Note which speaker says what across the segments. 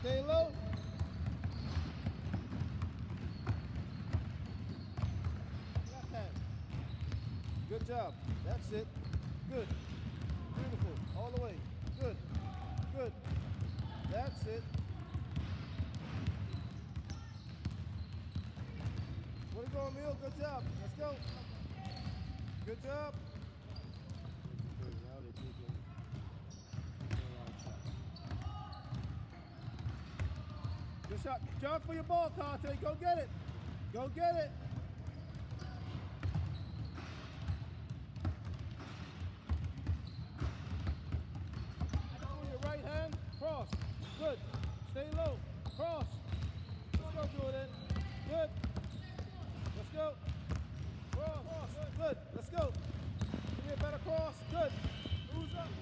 Speaker 1: Stay low. Left hand. Good job. That's it. Good. Beautiful. All the way. Good. Good. That's it. Way to go, Emil. Good job. Let's go. Good job. Good shot. Jump for your ball, Conte. Go get it. Go get it. Your right hand. Cross. Good. Stay low. Cross. Let's go, Jordan. Good. Let's go. Cross. Good. Let's go. Give me a better cross. Good. Who's up?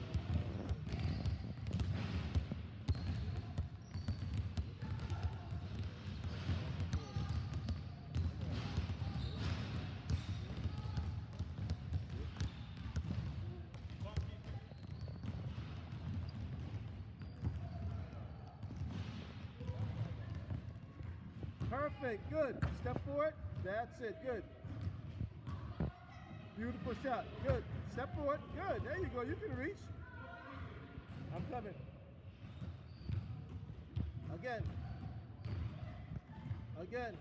Speaker 1: Perfect, good. Step forward. That's it, good. Beautiful shot, good. Step forward, good. There you go, you can reach. I'm coming. Again. Again.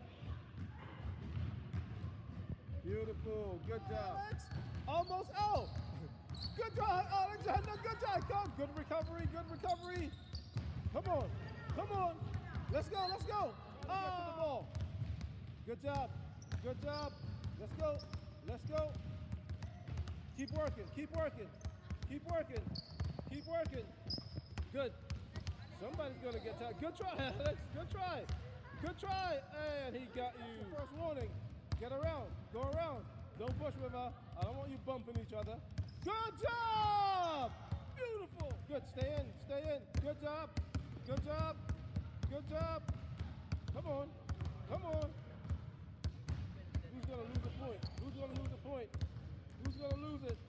Speaker 1: Beautiful, good job. Alex, almost out. Good job, Alexander, good job. Come, good recovery, good recovery. Come on, come on. Let's go, let's go. Get to the ball. Good job. Good job. Let's go. Let's go. Keep working. Keep working. Keep working. Keep working. Good. Somebody's going to get tired. Good try, Alex. Good try. Good try. And he got you. First warning. Get around. Go around. Don't push with her. I don't want you bumping each other. Good job. Beautiful. Good. Stay in. Stay in. Good job. Good job. Good job. Come on. Come on. Who's going to lose the point? Who's going to lose the point? Who's going to lose it?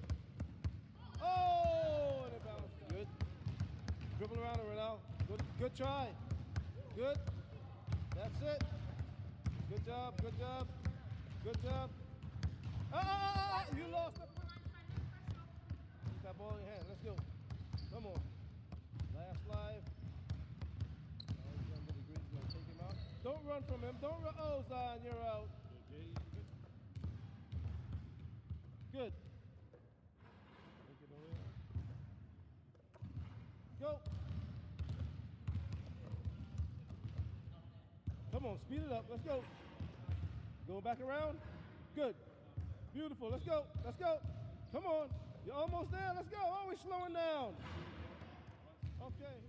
Speaker 1: Oh, and it bounced. Good. Dribble around it right now. Good try. Good. That's it. Good job. Good job. Good job. Ah! You lost it. Keep that ball in your hand. Let's go. Come on. Last live. Take him out. Don't run from him. Don't run. Oh, Zion, you're out. Good. Go. Come on, speed it up. Let's go. Going back around. Good. Beautiful. Let's go. Let's go. Come on. You're almost there. Let's go. Always slowing down. Okay.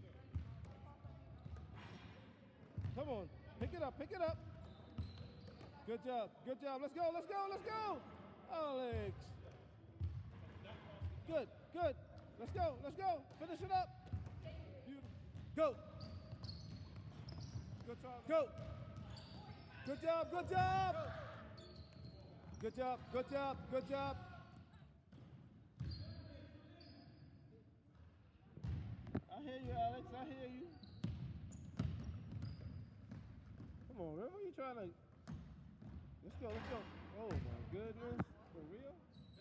Speaker 1: Come on. Pick it up. Pick it up. Good job. Good job. Let's go. Let's go. Let's go. Alex. Good. Good. Let's go. Let's go. Finish it up. Beautiful. Go. Good job. Go. Good job. Good job. Good job. Good job. Good job. I hear you, Alex. I hear you. Come on, remember you trying to... Let's go, let's go. Oh my goodness, for real?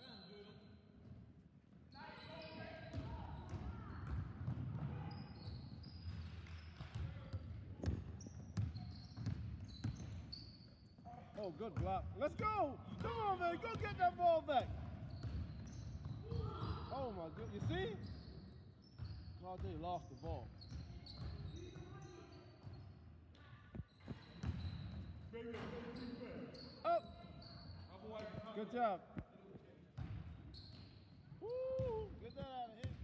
Speaker 1: Oh, good block. Let's go! Come on, man, go get that ball back. Oh my goodness, you see? Oh, they lost the ball. Up. Good job. Woo! Get that out of here.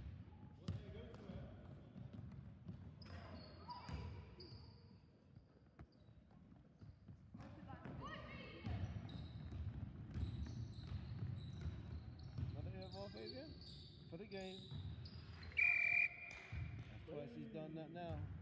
Speaker 1: Another air ball, Fabian, for the game. That's twice he's done that now.